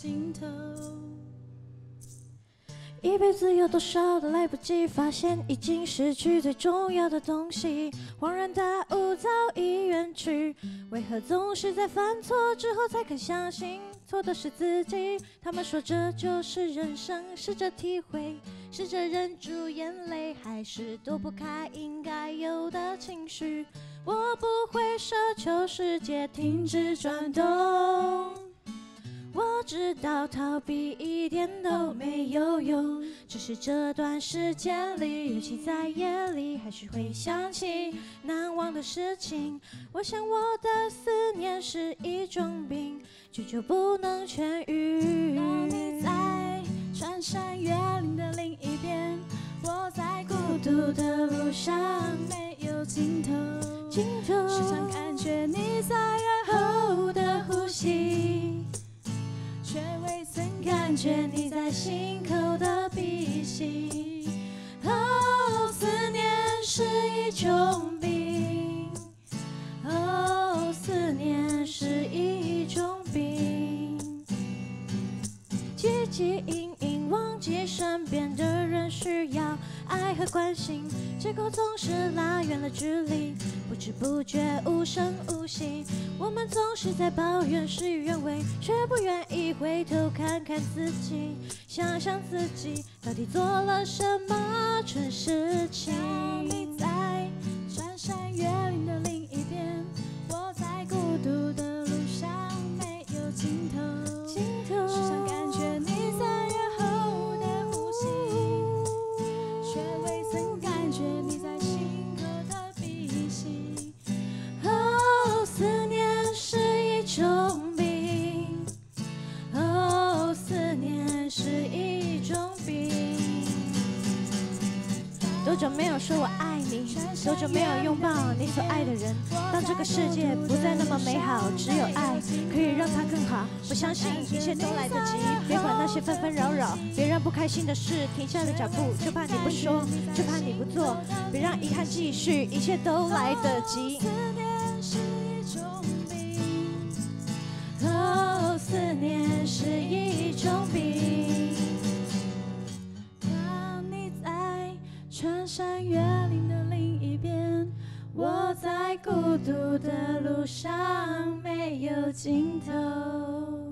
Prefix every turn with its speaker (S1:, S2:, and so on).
S1: 尽头。
S2: 一辈子有多少的来不及发现，已经失去最重要的东西，恍然大悟早已远去。为何总是在犯错之后才肯相信错的是自己？他们说这就是人生，试着体会，试着忍住眼泪，还是躲不开应该有的情绪。我不会奢求世界停止转动，我知道逃避一点都没有用，只是这段时间里，尤其在夜里，还是会想起难忘的事情。我想我的思念是一种病，久久不能痊愈。
S1: 当你在穿山越岭的另一边，我在孤独的路上没有尽头。时常感觉你在耳后的呼吸，却未曾感觉你在心口的鼻息。哦，思念是一种病，哦，思念是一种病。
S2: 汲汲营营忘记身边的人需要爱和关心，结果总是拉远了距离，不知不觉无声无息。我们总是在抱怨事与愿违，却不愿意回头看看自己，想想自己到底做了什么蠢事情。
S1: 当你在穿山越岭的另一边，我在孤独的路上没有尽头。时常感觉你在耳后的呼吸，却未曾感觉你在心口的鼻息。
S2: 哦，思念是一种病，哦，思念是一种病。多久没有说我爱你？多久没有拥抱你所爱的人？当这个世界不再那么美好，只有爱可以让它更好。我相信一切都来得及，别管那些纷纷扰扰，别让不开心的事停下了脚步，就怕你不说，就怕你不做，别让遗憾继续，一切都来得及。
S1: 思念是一种病，
S2: 哦，思念是一种病。
S1: 当你在穿山越岭的另一边，我在孤独的路上没有尽头。